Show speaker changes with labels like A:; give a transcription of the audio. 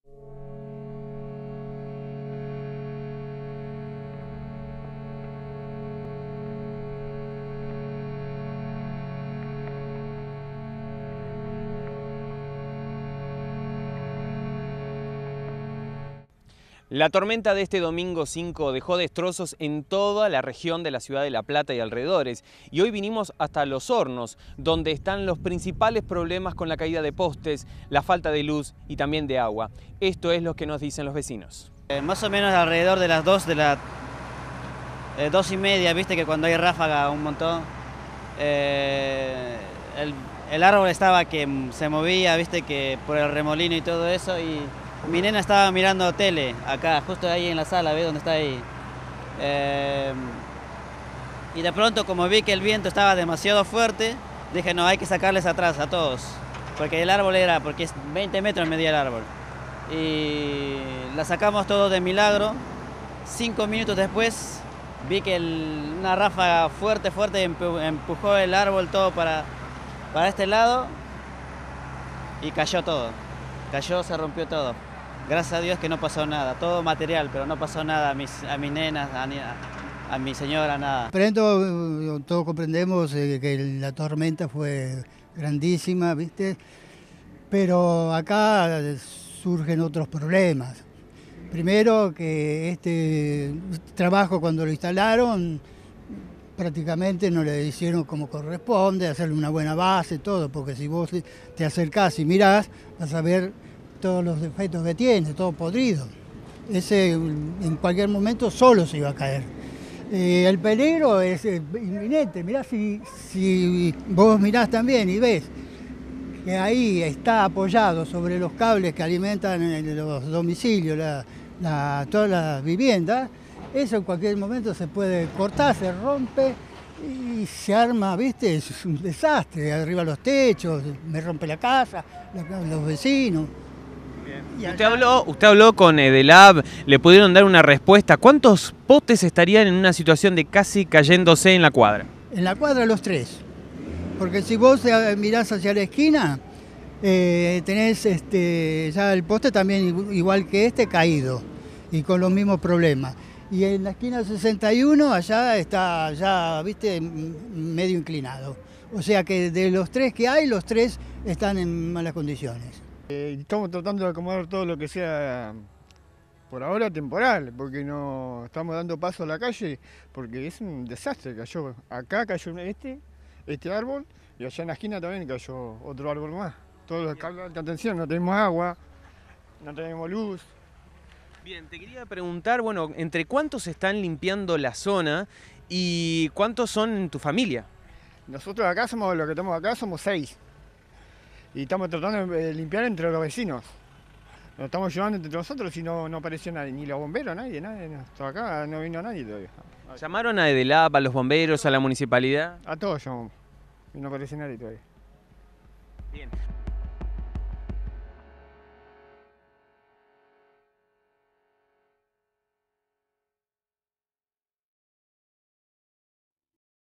A: La tormenta de este domingo 5 dejó destrozos en toda la región de la ciudad de La Plata y alrededores. Y hoy vinimos hasta Los Hornos, donde están los principales problemas con la caída de postes, la falta de luz y también de agua. Esto es lo que nos dicen los vecinos.
B: Más o menos alrededor de las 2:30, viste que cuando hay ráfaga un montón. El árbol estaba que se movía, viste que por el remolino y todo eso. Y mi nena estaba mirando tele acá, justo ahí en la sala, ¿ves dónde está ahí? Y de pronto, como vi que el viento estaba demasiado fuerte, dije, no, hay que sacarles atrás a todos. Porque el árbol porque es 20 metros medía el árbol. Y la sacamos todos de milagro. 5 minutos después, vi que una ráfaga fuerte empujó el árbol todo para este lado y cayó todo. Cayó, se rompió todo. Gracias a Dios que no pasó nada, todo material, pero no pasó nada a mis nenas, a mi señora, nada.
C: Pero todos comprendemos que la tormenta fue grandísima, ¿viste? Pero acá surgen otros problemas. Primero que este trabajo cuando lo instalaron prácticamente no le hicieron como corresponde, hacerle una buena base, todo, porque si vos te acercás y mirás, vas a ver todos los defectos que tiene, todo podrido. Ese en cualquier momento solo se iba a caer. El peligro es inminente. Mirá, si vos mirás también y ves que ahí está apoyado sobre los cables que alimentan los domicilios, todas las viviendas, eso en cualquier momento se puede cortar, se rompe y se arma, ¿viste? Es un desastre, arriba los techos, me rompe la casa, los vecinos.
A: Usted habló con Edelab, le pudieron dar una respuesta. ¿Cuántos postes estarían en una situación de casi cayéndose en la cuadra?
C: En la cuadra los 3, porque si vos mirás hacia la esquina, tenés ya el poste también igual que caído y con los mismos problemas. Y en la esquina 61 allá está ya, viste, medio inclinado. O sea que de los 3 que hay, los 3 están en malas condiciones.
D: Estamos tratando de acomodar todo lo que sea por ahora temporal, porque no estamos dando paso a la calle, porque es un desastre. Acá cayó este árbol y allá en la esquina también cayó otro árbol más. Todos los cables de alta tensión, no tenemos agua, no tenemos luz.
A: Bien, te quería preguntar, bueno, ¿entre cuántos están limpiando la zona y cuántos son en tu familia?
D: Nosotros acá los que estamos acá somos 6. Y estamos tratando de limpiar entre los vecinos. Nos estamos llevando entre nosotros y no apareció nadie, ni los bomberos, nadie. Hasta acá no vino nadie todavía.
A: ¿Llamaron a Edelab, a los bomberos, a la municipalidad?
D: A todos llamamos y no apareció nadie todavía.
A: Bien.